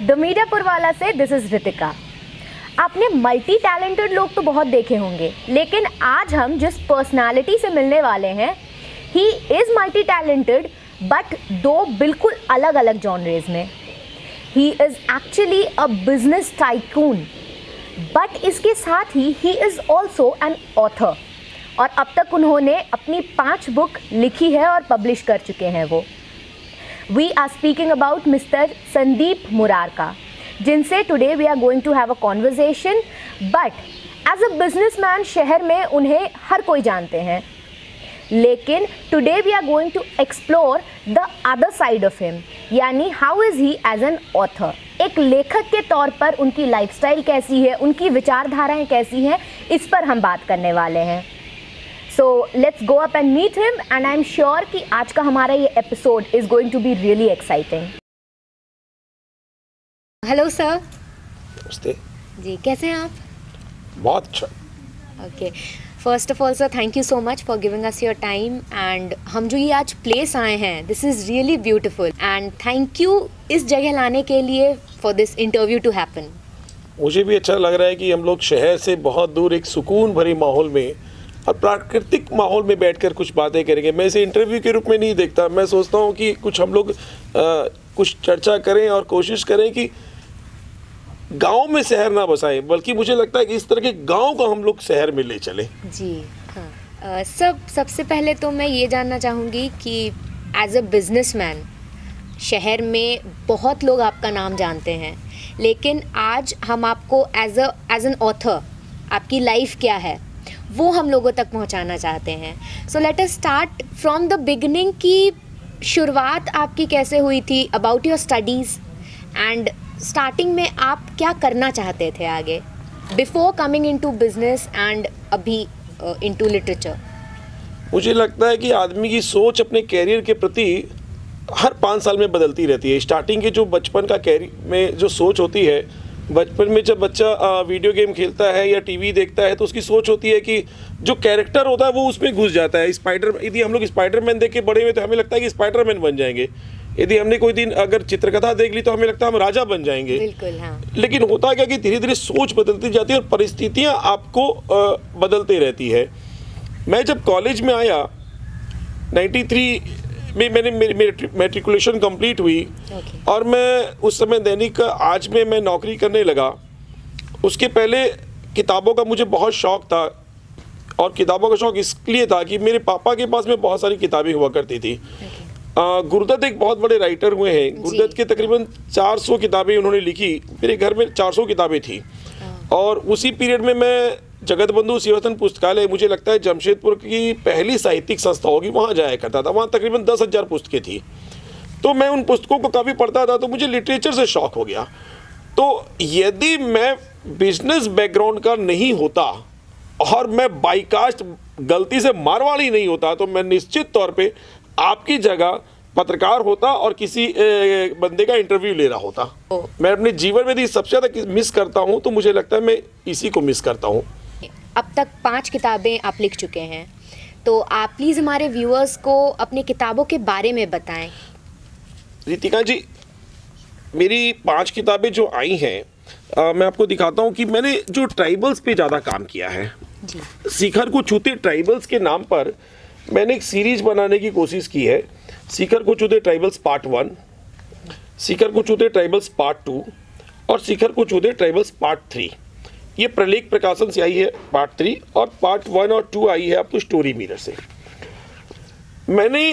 The मीडियापुर वाला से this is Ritika. आपने मल्टी टैलेंटेड लोग तो बहुत देखे होंगे, लेकिन आज हम जिस पर्सनालिटी से मिलने वाले हैं, he is multi talented but दो बिल्कुल अलग अलग जॉनरेज में। He is actually a business tycoon, but इसके साथ ही इज़ ऑल्सो एन ऑथर, और अब तक उन्होंने अपनी 5 बुक लिखी है और पब्लिश कर चुके हैं वो। We are speaking about mister Sandeep Murarka, जिनसे today we are going to have a conversation. But as a businessman शहर में उन्हें हर कोई जानते हैं, लेकिन today we are going to explore the other side of him, यानी how is he as an author. एक लेखक के तौर पर उनकी लाइफस्टाइल कैसी है, उनकी विचारधाराएं कैसी हैं, इस पर हम बात करने वाले हैं। So let's go up and meet him, and I am sure कि आज का हमारा ये episode is going to be really exciting. Hello sir. नमस्ते जी, कैसे हैं आप? बहुत अच्छा। Okay, first of all sir, thank you so much for giving us your time. And हम जो ये आज प्लेस आए हैं, this is really beautiful, and thank you इस जगह लाने के लिए for this interview to happen. मुझे भी अच्छा लग रहा है कि हम लोग शहर से बहुत दूर एक सुकून भरी माहौल में और प्राकृतिक माहौल में बैठकर कुछ बातें करेंगे। मैं इसे इंटरव्यू के रूप में नहीं देखता, मैं सोचता हूँ कि कुछ हम लोग कुछ चर्चा करें और कोशिश करें कि गांव में शहर ना बसाएं, बल्कि मुझे लगता है कि इस तरह के गांव को हम लोग शहर में ले चलें। जी हाँ, सबसे पहले तो मैं ये जानना चाहूँगी कि एज अ बिजनेसमैन शहर में बहुत लोग आपका नाम जानते हैं, लेकिन आज हम आपको एज एन ऑथर, आपकी लाइफ क्या है वो हम लोगों तक पहुंचाना चाहते हैं। So let us start from the beginning, की शुरुआत आपकी कैसे हुई थी, about your studies, and starting में आप क्या करना चाहते थे आगे, before coming into business and अभी इनटू लिटरेचर। मुझे लगता है कि आदमी की सोच अपने कैरियर के प्रति हर 5 साल में बदलती रहती है। स्टार्टिंग के जो बचपन का कैरियर में जो सोच होती है, बचपन में जब बच्चा वीडियो गेम खेलता है या टीवी देखता है तो उसकी सोच होती है कि जो कैरेक्टर होता है वो उसमें घुस जाता है। यदि हम लोग स्पाइडरमैन देख के बड़े हुए तो हमें लगता है कि स्पाइडरमैन बन जाएंगे। यदि हमने कोई दिन अगर चित्रकथा देख ली तो हमें लगता है हम राजा बन जाएंगे। बिल्कुल, हाँ। लेकिन होता क्या कि धीरे धीरे सोच बदलती जाती है और परिस्थितियाँ आपको बदलते रहती है। मैं जब कॉलेज में आया 93 में, मैंने मेरी मैट्रिकुलेशन कंप्लीट हुई और मैं उस समय दैनिक आज में मैं नौकरी करने लगा। उसके पहले किताबों का मुझे बहुत शौक़ था, और किताबों का शौक़ इसलिए था कि मेरे पापा के पास में बहुत सारी किताबें हुआ करती थी। गुरुदत्त एक बहुत बड़े राइटर हुए हैं। गुरुदत्त के तकरीबन 400 किताबें उन्होंने लिखी। मेरे घर में 400 किताबें थी, और उसी पीरियड में मैं जगत बंधु सेवासदन पुस्तकालय, मुझे लगता है जमशेदपुर की पहली साहित्यिक संस्था होगी, वहाँ जाया करता था। वहाँ तकरीबन 10,000 पुस्तकें थी, तो मैं उन पुस्तकों को काफ़ी पढ़ता था, तो मुझे लिटरेचर से शौक़ हो गया। तो यदि मैं बिजनेस बैकग्राउंड का नहीं होता और मैं बाईकास्ट गलती से मारवाड़ी नहीं होता, तो मैं निश्चित तौर पे आपकी जगह पत्रकार होता और किसी बंदे का इंटरव्यू ले रहा होता। मैं अपने जीवन में यदि सबसे ज़्यादा मिस करता हूँ तो मुझे लगता है मैं इसी को मिस करता हूँ। अब तक 5 किताबें आप लिख चुके हैं, तो आप प्लीज़ हमारे व्यूअर्स को अपनी किताबों के बारे में बताएं। रितिका जी, मेरी 5 किताबें जो आई हैं, मैं आपको दिखाता हूँ कि मैंने जो ट्राइबल्स पे ज़्यादा काम किया है जी। शिखर को छूते ट्राइबल्स के नाम पर मैंने एक सीरीज बनाने की कोशिश की है। शिखर को छूते ट्राइबल्स पार्ट 1, शिखर को छूते ट्राइबल्स पार्ट 2 और शिखर को छूते ट्राइबल्स पार्ट 3। ये प्रलेख प्रकाशन से आई है पार्ट 3, और पार्ट 1 और 2 आई है आपको स्टोरी मिरर से। मैंने,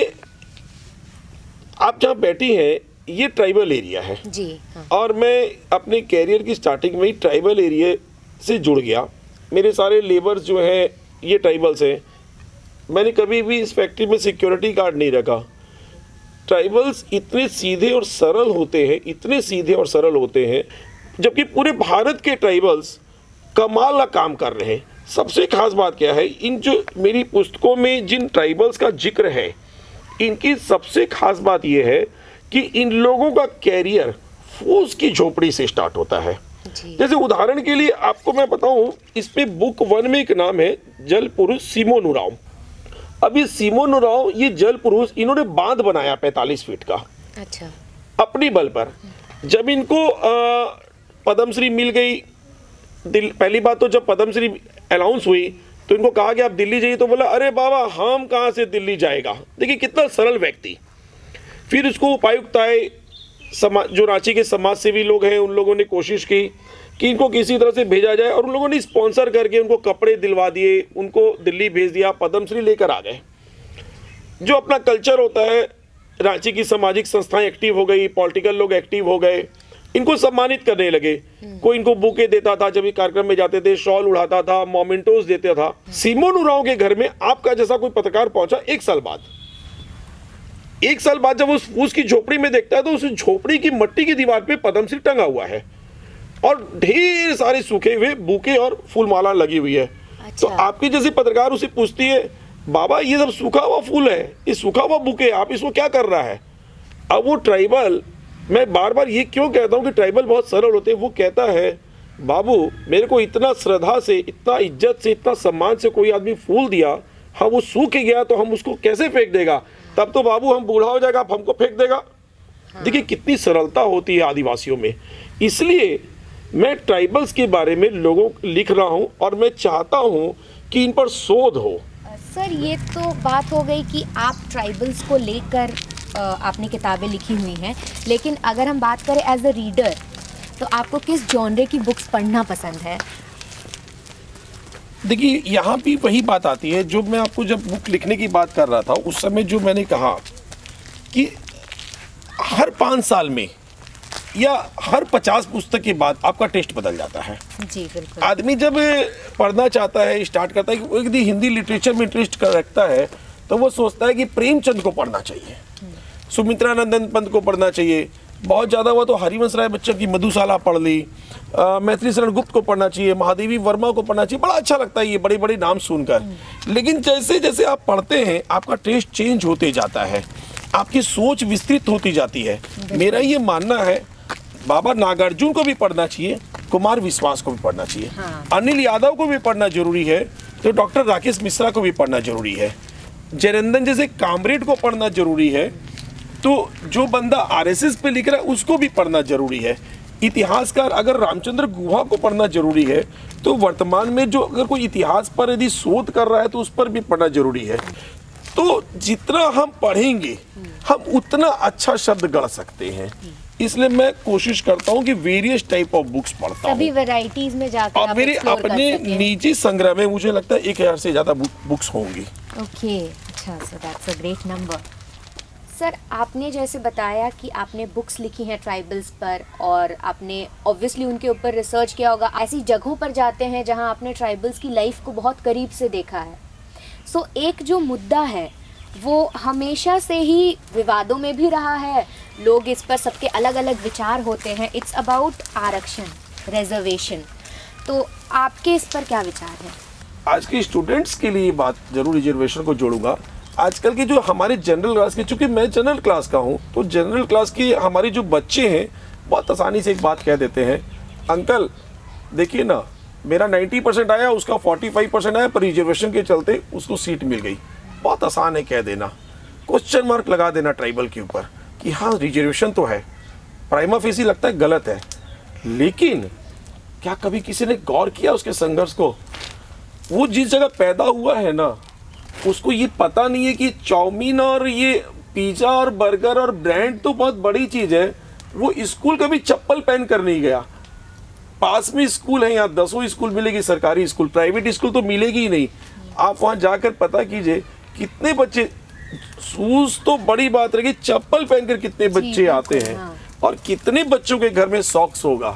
आप जहाँ बैठी हैं ये ट्राइबल एरिया है जी, हाँ। और मैं अपने कैरियर की स्टार्टिंग में ही ट्राइबल एरिया से जुड़ गया। मेरे सारे लेबर्स जो हैं ये ट्राइबल्स हैं। मैंने कभी भी इस फैक्ट्री में सिक्योरिटी गार्ड नहीं रखा। ट्राइबल्स इतने सीधे और सरल होते हैं, इतने सीधे और सरल होते हैं, जबकि पूरे भारत के ट्राइबल्स कमाल का काम कर रहे हैं। सबसे खास बात क्या है, इन जो मेरी पुस्तकों में जिन ट्राइबल्स का जिक्र है, इनकी सबसे खास बात यह है कि इन लोगों का कैरियर फूस की झोपड़ी से स्टार्ट होता है। जैसे उदाहरण के लिए आपको मैं बताऊं, इसमें बुक 1 में एक नाम है जल पुरुष सिमोन उरांव। अब ये सिमोन उरांव, ये जल पुरुष, इन्होंने बांध बनाया 45 फीट का। अच्छा। अपनी बल पर। जब इनको पद्मश्री मिल गई, पहली बात तो जब पद्मश्री अनाउंस हुई तो इनको कहा कि आप दिल्ली जाइए, तो बोला अरे बाबा हम कहाँ से दिल्ली जाएगा। देखिए कितना सरल व्यक्ति। फिर उसको उपायुक्त आए, जो रांची के समाज सेवी लोग हैं उन लोगों ने कोशिश की कि इनको किसी तरह से भेजा जाए, और उन लोगों ने स्पॉन्सर करके उनको कपड़े दिलवा दिए, उनको दिल्ली भेज दिया, पद्मश्री लेकर आ गए। जो अपना कल्चर होता है, रांची की सामाजिक संस्थाएं एक्टिव हो गई, पॉलिटिकल लोग एक्टिव हो गए, इनको सम्मानित करने लगे। कोई इनको बुके देता था, जब ये कार्यक्रम में जाते थे शॉल उड़ाता था, मोमेंटोस देता था। सिमोन उरांव के घर में आपका जैसा कोई पत्रकार पहुंचा 1 साल बाद। 1 साल बाद जब उसकी झोपड़ी में देखता है तो उस झोपड़ी की मट्टी की दीवार पे पद्मश्री टंगा हुआ है और ढेर सारे सूखे हुए बुके और फूलमाला लगी हुई है। अच्छा। तो आपकी जैसी पत्रकार उसे पूछती है, बाबा ये सब सूखा हुआ फूल है, ये सूखा हुआ बुके, आप इसको क्या कर रहा है? अब वो ट्राइबल, मैं बार बार ये क्यों कहता हूँ कि ट्राइबल बहुत सरल होते हैं, वो कहता है बाबू मेरे को इतना श्रद्धा से, इतना इज्जत से, इतना सम्मान से कोई आदमी फूल दिया, हाँ वो सूख गया तो हम उसको कैसे फेंक देगा? तब तो बाबू हम बूढ़ा हो जाएगा, आप हमको फेंक देगा। हाँ। देखिए कितनी सरलता होती है आदिवासियों में। इसलिए मैं ट्राइबल्स के बारे में लोगों लिख रहा हूँ और मैं चाहता हूँ कि इन पर शोध हो। सर ये तो बात हो गई कि आप ट्राइबल्स को लेकर आपने किताबें लिखी हुई हैं, लेकिन अगर हम बात करें एज अ रीडर तो आपको किस जॉनरे की बुक्स पढ़ना पसंद है? देखिए यहाँ भी वही बात आती है जो मैं आपको जब बुक लिखने की बात कर रहा था उस समय जो मैंने कहा कि हर 5 साल में या हर 50 पुस्तक के बाद आपका टेस्ट बदल जाता है। जी बिल्कुल। आदमी जब पढ़ना चाहता है, स्टार्ट करता है कि यदि हिंदी लिटरेचर में इंटरेस्ट रखता है तो वो सोचता है कि प्रेमचंद को पढ़ना चाहिए, सुमित्रानंदन पंत को पढ़ना चाहिए, बहुत ज़्यादा हुआ तो हरिवंश राय बच्चन की मधुशाला पढ़ ली, मैथिली शरण गुप्त को पढ़ना चाहिए, महादेवी वर्मा को पढ़ना चाहिए। बड़ा अच्छा लगता है ये बड़े बड़े नाम सुनकर। लेकिन जैसे जैसे आप पढ़ते हैं आपका टेस्ट चेंज होते जाता है, आपकी सोच विस्तृत होती जाती है। मेरा ये मानना है बाबा नागार्जुन को भी पढ़ना चाहिए, कुमार विश्वास को भी पढ़ना चाहिए, हाँ। अनिल यादव को भी पढ़ना जरूरी है, तो डॉक्टर राकेश मिश्रा को भी पढ़ना जरूरी है, जयरंदन जैसे कामरेड को पढ़ना जरूरी है, तो जो बंदा आरएसएस पे लिख रहा है उसको भी पढ़ना जरूरी है। इतिहासकार अगर रामचंद्र गुहा को पढ़ना जरूरी है तो वर्तमान में जो अगर कोई इतिहास पर यदि शोध कर रहा है तो उस पर भी पढ़ना जरूरी है। तो जितना हम पढ़ेंगे हम उतना अच्छा शब्द गढ़ सकते हैं। इसलिए मैं कोशिश करता हूँ कि वेरियस टाइप ऑफ बुक्स पढ़ता हूँ। सभी वैरायटीज में जाकर और मेरे अपने निजी संग्रह में मुझे लगता है 1000 से ज्यादा बुक्स होंगी। ओके, अच्छा, so that's a great number. Sir आपने जैसे बताया कि आपने बुक्स लिखी हैं ट्राइबल्स पर और आपने ऑब्वियसली उनके ऊपर रिसर्च किया होगा। ऐसी जगहों पर जाते हैं जहां आपने ट्राइबल्स की लाइफ को बहुत करीब से देखा है। सो एक जो मुद्दा है वो हमेशा से ही विवादों में भी रहा है, लोग इस पर सबके अलग अलग विचार होते हैं। इट्स अबाउट आरक्षण, रिजर्वेशन। तो आपके इस पर क्या विचार है? आज के स्टूडेंट्स के लिए बात जरूर रिजर्वेशन को जोड़ूंगा। आजकल के जो हमारे जनरल क्लास के, चूंकि मैं जनरल क्लास का हूँ, तो जनरल क्लास के हमारे जो बच्चे हैं बहुत आसानी से एक बात कह देते हैं, अंकल देखिए ना मेरा 90% आया, उसका 45% आया, पर रिजर्वेशन के चलते उसको सीट मिल गई। बहुत आसान है कह देना, क्वेश्चन मार्क लगा देना ट्राइबल के ऊपर कि हाँ रिजर्वेशन तो है, प्राइमा फेसी लगता है गलत है, लेकिन क्या कभी किसी ने गौर किया उसके संघर्ष को? वो जिस जगह पैदा हुआ है ना उसको ये पता नहीं है कि चाउमीन और ये पिज़्ज़ा और बर्गर और ब्रांड तो बहुत बड़ी चीज़ है। वो स्कूल कभी चप्पल पहन कर नहीं गया। पास में स्कूल है, यहाँ 10 स्कूल मिलेगी, सरकारी स्कूल, प्राइवेट स्कूल तो मिलेगी ही नहीं। आप वहाँ जाकर पता कीजिए कितने बच्चे, शूज तो बड़ी बात रहेगी, चप्पल पहनकर कितने बच्चे आते हैं और कितने बच्चों के घर में सॉक्स होगा।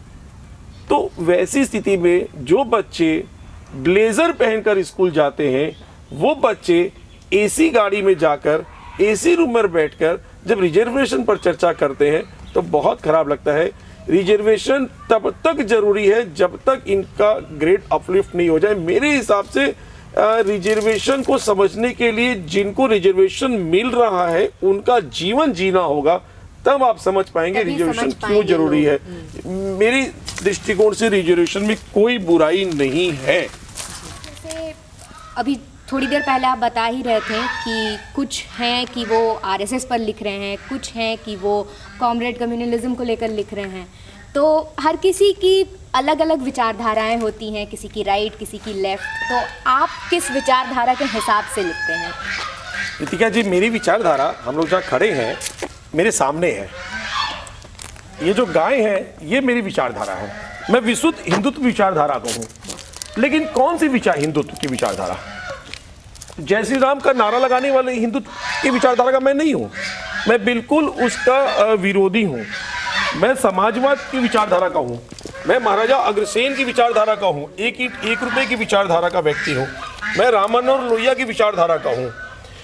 तो वैसी स्थिति में जो बच्चे ब्लेजर पहनकर स्कूल जाते हैं वो बच्चे एसी गाड़ी में जाकर एसी रूम में बैठकर जब रिजर्वेशन पर चर्चा करते हैं तो बहुत खराब लगता है। रिजर्वेशन तब तक जरूरी है जब तक इनका ग्रेड अपलिफ्ट नहीं हो जाए। मेरे हिसाब से रिजर्वेशन को समझने के लिए जिनको रिजर्वेशन मिल रहा है उनका जीवन जीना होगा, तब आप समझ पाएंगे रिजर्वेशन क्यों जरूरी है। मेरी दृष्टिकोण से रिजर्वेशन में कोई बुराई नहीं है। जैसे अभी थोड़ी देर पहले आप बता ही रहे थे कि कुछ हैं कि वो आरएसएस पर लिख रहे हैं, कुछ हैं कि वो कॉमरेड कम्युनलिज्म को लेकर लिख रहे हैं। तो हर किसी की अलग अलग विचारधाराएं होती हैं, किसी की राइट, किसी की लेफ़्ट। तो आप किस विचारधारा के हिसाब से लिखते हैं? रितिका जी, मेरी विचारधारा, हम लोग जहाँ खड़े हैं मेरे सामने है, ये जो गाय है ये मेरी विचारधारा है। मैं विशुद्ध हिंदुत्व विचारधारा का हूँ। लेकिन कौन सी हिंदुत्व की विचारधारा? जय श्री राम का नारा लगाने वाले हिंदुत्व की विचारधारा का मैं नहीं हूँ। मैं बिल्कुल उसका विरोधी हूँ। मैं समाजवाद की विचारधारा का हूँ। मैं महाराजा अग्रसेन की विचारधारा का हूँ। एक रुपए की विचारधारा का व्यक्ति हूँ। मैं राममनोहर लोहिया की विचारधारा का हूँ।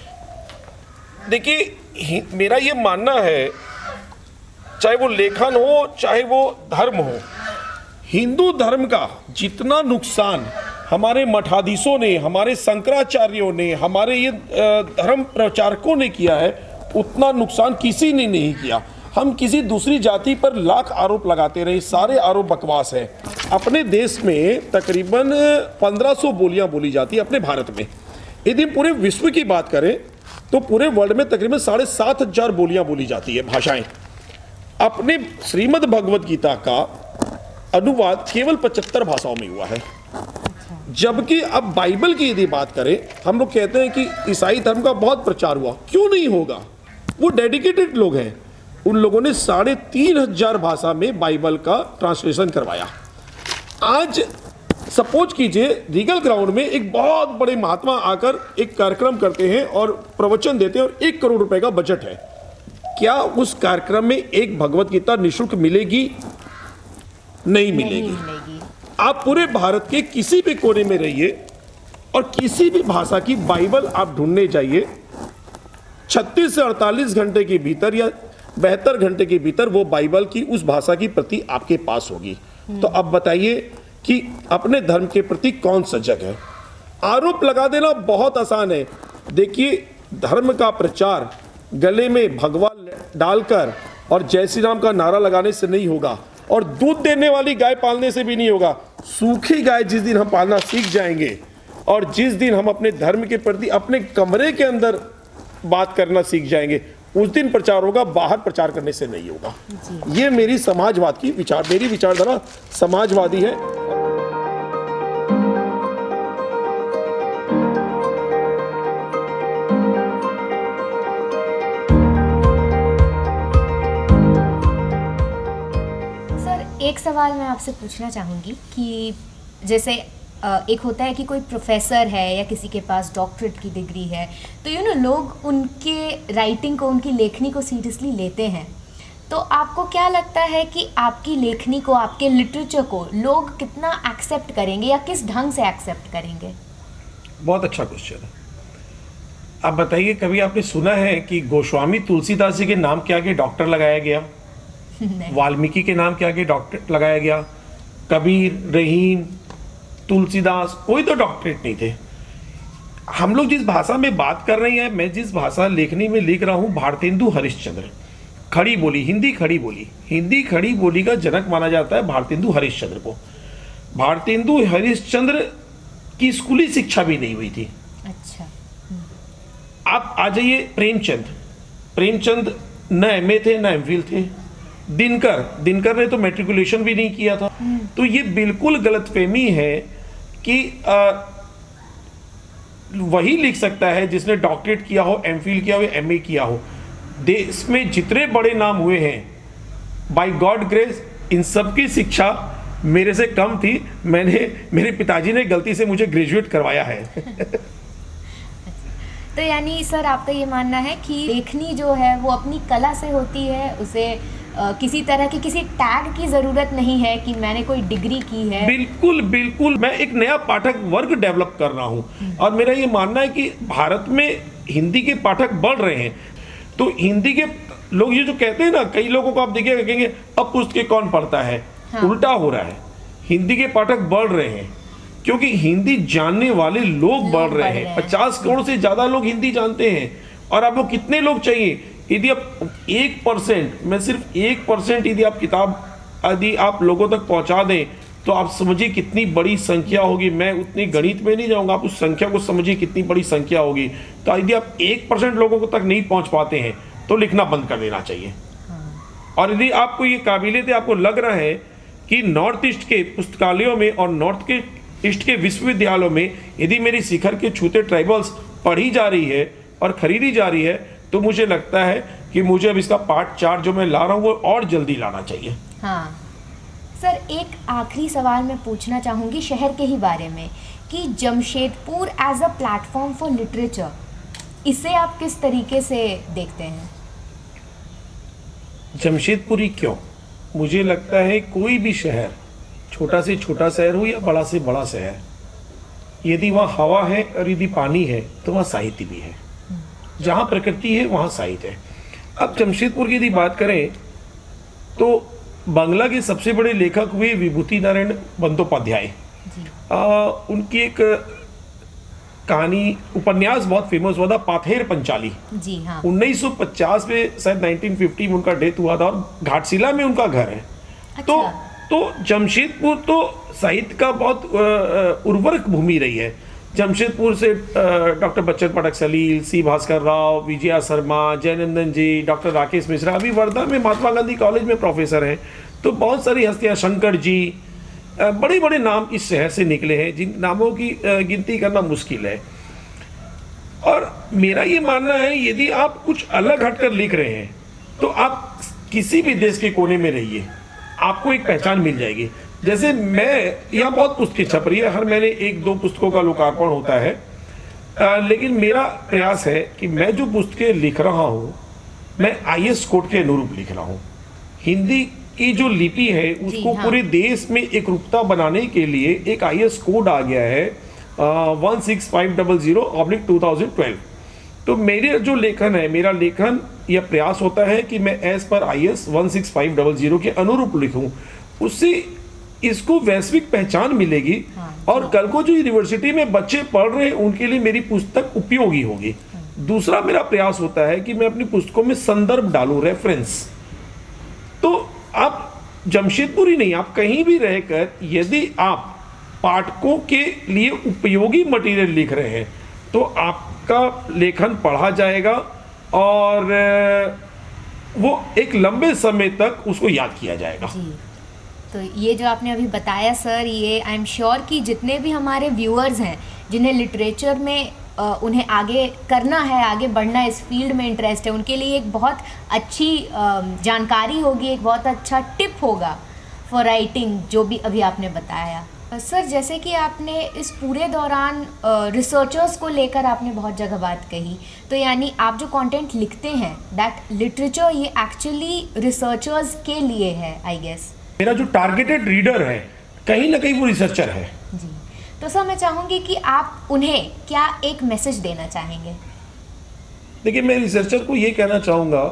देखिए, मेरा ये मानना है, चाहे वो लेखन हो चाहे वो धर्म हो, हिंदू धर्म का जितना नुकसान हमारे मठाधीशों ने, हमारे शंकराचार्यों ने, हमारे ये धर्म प्रचारकों ने किया है, उतना नुकसान किसी ने नहीं किया। हम किसी दूसरी जाति पर लाख आरोप लगाते रहे, सारे आरोप बकवास है। अपने देश में तकरीबन 1500 बोलियां बोली जाती है अपने भारत में। यदि पूरे विश्व की बात करें तो पूरे वर्ल्ड में तकरीबन 7500 बोलियां बोली जाती है, भाषाएं। अपने श्रीमद् भगवद गीता का अनुवाद केवल 75 भाषाओं में हुआ है। जबकि अब बाइबल की यदि बात करें, हम लोग कहते हैं कि ईसाई धर्म का बहुत प्रचार हुआ। क्यों नहीं होगा? वो डेडिकेटेड लोग हैं। उन लोगों ने 3500 भाषा में बाइबल का ट्रांसलेशन करवाया। आज सपोज कीजिए रीगल ग्राउंड में एक बहुत बड़े महात्मा आकर एक कार्यक्रम करते हैं और प्रवचन देते हैं और 1 करोड़ रुपए का बजट है। क्या उस कार्यक्रम में एक भगवत गीता निःशुल्क मिलेगी? नहीं मिलेगी। आप पूरे भारत के किसी भी कोने में रहिए और किसी भी भाषा की बाइबल आप ढूंढने जाइए, 36 से 48 घंटे के भीतर या 72 घंटे के भीतर वो बाइबल की उस भाषा की प्रति आपके पास होगी। तो अब बताइए कि अपने धर्म के प्रति कौन सजग है? आरोप लगा देना बहुत आसान है। देखिए, धर्म का प्रचार गले में भगवा डालकर और जय श्री राम का नारा लगाने से नहीं होगा, और दूध देने वाली गाय पालने से भी नहीं होगा। सूखी गाय जिस दिन हम पालना सीख जाएंगे और जिस दिन हम अपने धर्म के प्रति अपने कमरे के अंदर बात करना सीख जाएंगे, उस दिन प्रचार होगा, बाहर प्रचार करने से नहीं होगा। ये मेरी समाजवाद की मेरी विचारधारा समाजवादी है। एक सवाल मैं आपसे पूछना चाहूँगी कि जैसे एक होता है कि कोई प्रोफेसर है या किसी के पास डॉक्टरेट की डिग्री है, तो लोग उनके राइटिंग को, उनकी लेखनी को सीरियसली लेते हैं। तो आपको क्या लगता है कि आपकी लेखनी को, आपके लिटरेचर को लोग कितना एक्सेप्ट करेंगे या किस ढंग से एक्सेप्ट करेंगे? बहुत अच्छा क्वेश्चन है। आप बताइए, कभी आपने सुना है कि गोस्वामी तुलसीदास जी के नाम के आगे डॉक्टर लगाया गया? वाल्मीकि के नाम के आगे डॉक्टर लगाया गया? कबीर, रहीम, तुलसीदास, कोई तो डॉक्टरेट नहीं थे। हम लोग जिस भाषा में बात कर रहे हैं, मैं जिस भाषा लेखनी में लिख रहा हूं, भारतेंदु हरिश्चंद्र, खड़ी बोली, हिंदी खड़ी बोली, हिंदी खड़ी बोली का जनक माना जाता है भारतेंदु हरिश्चंद्र को। भारतेंदु हरिश्चंद्र की स्कूली शिक्षा भी नहीं हुई थी। अच्छा। आप आ जाइए प्रेमचंद न एमए थे न एमफिल थे। दिनकर ने तो मैट्रिकुलेशन भी नहीं किया था। तो ये बिल्कुल गलतफहमी है कि वही लिख सकता है जिसने डॉक्टरेट किया हो, एमफिल किया हो, एमए किया हो। देश में जितने बड़े नाम हुए हैं, बाय गॉड ग्रेस, इन सब की शिक्षा मेरे से कम थी। मेरे पिताजी ने गलती से मुझे ग्रेजुएट करवाया है। तो यानी सर, आपका ये मानना है कि लेखनी जो है वो अपनी कला से होती है, उसे किसी तरह की किसी टैग की जरूरत नहीं है कि मैंने कोई डिग्री की है। बिल्कुल मैं एक नया पाठक वर्ग डेवलप कर रहा हूं और मेरा ये मानना है कि भारत में हिंदी के पाठक बढ़ रहे हैं। तो हिंदी के लोग ये जो कहते हैं ना, कई लोगों को आप देखिएगा कहेंगे अब पुस्तकें कौन पढ़ता है। हाँ। उल्टा हो रहा है, हिंदी के पाठक बढ़ रहे हैं क्योंकि हिंदी जानने वाले लोग बढ़ रहे हैं। 50 करोड़ से ज्यादा लोग हिंदी जानते हैं। और आपको कितने लोग चाहिए? यदि आप 1%, मैं सिर्फ 1% यदि आप किताब यदि आप लोगों तक पहुंचा दें तो आप समझिए कितनी बड़ी संख्या होगी। मैं उतनी गणित में नहीं जाऊंगा, आप उस संख्या को समझिए कितनी बड़ी संख्या होगी। तो यदि आप 1% लोगों को तक नहीं पहुंच पाते हैं तो लिखना बंद कर देना चाहिए। और यदि आपको ये काबिलियत है, आपको लग रहा है कि नॉर्थ ईस्ट के पुस्तकालयों में और नॉर्थ के ईस्ट के विश्वविद्यालयों में यदि मेरी शिखर के छूते ट्राइबल्स पढ़ी जा रही है और खरीदी जा रही है, तो मुझे लगता है कि मुझे अब इसका पार्ट 4 जो मैं ला रहा हूँ वो और जल्दी लाना चाहिए। हाँ सर, एक आखिरी सवाल मैं पूछना चाहूँगी शहर के ही बारे में कि Jamshedpur as a platform for literature, इसे आप किस तरीके से देखते हैं? जमशेदपुर ही क्यों, मुझे लगता है कोई भी शहर, छोटा से छोटा शहर हो या बड़ा से बड़ा शहर, यदि वहाँ हवा है और यदि पानी है तो वहाँ साहित्य भी है। जहाँ प्रकृति है वहाँ साहित्य है। अब जमशेदपुर की यदि बात करें तो बांग्ला के सबसे बड़े लेखक हुए विभूति नारायण बंदोपाध्याय। उनकी एक कहानी, उपन्यास बहुत फेमस हुआ था, पाथेर पंचाली। जी हाँ। 1950 में, शायद 1950 में उनका डेथ हुआ था और घाटशिला में उनका घर है। अच्छा। तो जमशेदपुर तो साहित्य का बहुत उर्वरक भूमि रही है। जमशेदपुर से doctor Bachchan Pathak Salil, C Bhaskar Rao, Vijaya Sharma, Jainandan ji, doctor Rakesh Mishra, अभी वर्धा में महात्मा गांधी कॉलेज में प्रोफेसर हैं। तो बहुत सारी हस्तियां, शंकर जी, बड़े बड़े नाम इस शहर से निकले हैं जिन नामों की गिनती करना मुश्किल है। और मेरा ये मानना है यदि आप कुछ अलग हटकर लिख रहे हैं तो आप किसी भी देश के कोने में रहिए, आपको एक पहचान मिल जाएगी। जैसे मैं, यहाँ बहुत पुस्तकें छप रही है, हर महीने 1-2 पुस्तकों का लोकार्पण होता है, लेकिन मेरा प्रयास है कि मैं जो पुस्तकें लिख रहा हूँ मैं IS कोड के अनुरूप लिख रहा हूँ। हिंदी की जो लिपि है उसको पूरे देश में एक रूपता बनाने के लिए एक IS कोड आ गया है 16500/2012। तो मेरे जो लेखन है, मेरा लेखन यह प्रयास होता है कि मैं एज पर IS 16500 के अनुरूप लिखूं, उससे इसको वैश्विक पहचान मिलेगी। और कल को जो यूनिवर्सिटी में बच्चे पढ़ रहे हैं उनके लिए मेरी पुस्तक उपयोगी होगी। दूसरा मेरा प्रयास होता है कि मैं अपनी पुस्तकों में संदर्भ डालूं, रेफरेंस। तो आप जमशेदपुर ही नहीं, आप कहीं भी रहकर यदि आप पाठकों के लिए उपयोगी मटेरियल लिख रहे हैं तो आपका लेखन पढ़ा जाएगा और वो एक लंबे समय तक उसको याद किया जाएगा। तो ये जो आपने अभी बताया सर, ये आई एम श्योर कि जितने भी हमारे व्यूअर्स हैं जिन्हें लिटरेचर में उन्हें आगे करना है, आगे बढ़ना है, इस फील्ड में इंटरेस्ट है, उनके लिए एक बहुत अच्छी जानकारी होगी, एक बहुत अच्छा टिप होगा फॉर राइटिंग, जो भी अभी आपने बताया। सर, जैसे कि आपने इस पूरे दौरान रिसर्चर्स को लेकर आपने बहुत जगह बात कही, तो यानी आप जो कंटेंट लिखते हैं दैट लिटरेचर ये एक्चुअली रिसर्चर्स के लिए है, आई गेस। मेरा जो टारगेटेड रीडर है कहीं ना कहीं वो रिसर्चर है जी। तो सर, मैं चाहूँगी कि आप उन्हें क्या एक मैसेज देना चाहेंगे? देखिए, मैं रिसर्चर को ये कहना चाहूँगा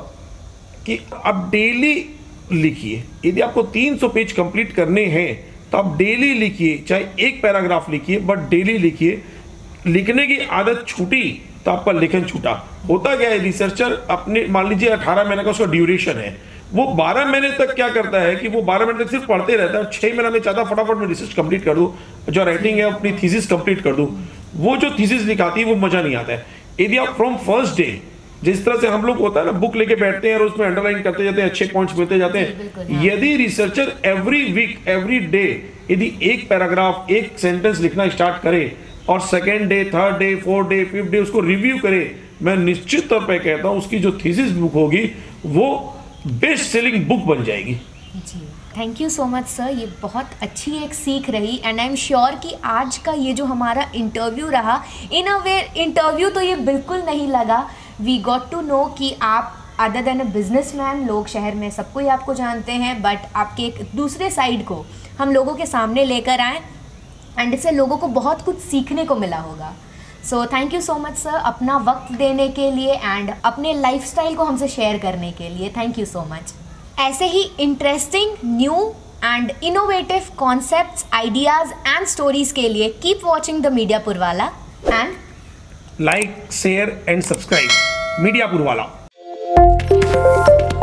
कि आप डेली लिखिए। यदि आपको 300 पेज कंप्लीट करने हैं तो आप डेली लिखिए, चाहे एक पैराग्राफ लिखिए, बट डेली लिखिए। लिखने की आदत छूटी तो आपका लेखन छूटा। होता क्या है, रिसर्चर अपने, मान लीजिए 18 महीने का उसका ड्यूरेशन है, वो 12 महीने तक क्या करता है कि वो 12 महीने तक सिर्फ पढ़ते रहता है। 6 महीना में चाहता फटाफट में रिसर्च कंप्लीट कर दूं, जो राइटिंग है अपनी थीसिस कंप्लीट कर दूं। वो जो थीसिस लिखाती है वो मजा नहीं आता है। यदि आप फ्रॉम फर्स्ट डे, जिस तरह से हम लोग होता है ना, बुक लेके बैठते हैं और उसमें अंडरलाइन करते जाते हैं, अच्छे पॉइंट्स मिलते जाते हैं, यदि researcher every week, every day यदि एक पैराग्राफ, एक सेंटेंस लिखना स्टार्ट करे और second day, third day, fourth day, fifth day उसको रिव्यू करे, मैं निश्चित तौर पर कहता हूँ उसकी जो थीसिस बुक होगी वो बेस्ट सेलिंग बुक बन जाएगी। जी, thank you so much sir, ये बहुत अच्छी एक सीख रही। एंड आई एम श्योर कि आज का ये जो हमारा इंटरव्यू रहा, इन अ वे इंटरव्यू तो ये बिल्कुल नहीं लगा। वी गॉट टू नो कि आप अदर देन अ बिजनेसमैन, लोग शहर में सबको ही आपको जानते हैं, बट आपके एक दूसरे साइड को हम लोगों के सामने लेकर आए एंड इससे लोगों को बहुत कुछ सीखने को मिला होगा। So thank you so much sir, अपना वक्त देने के लिए एंड अपने लाइफस्टाइल को हमसे शेयर करने के लिए। Thank you so much. ऐसे ही interesting, new and innovative concepts, ideas and stories के लिए keep watching the media Purwala and like, share and subscribe media Purwala.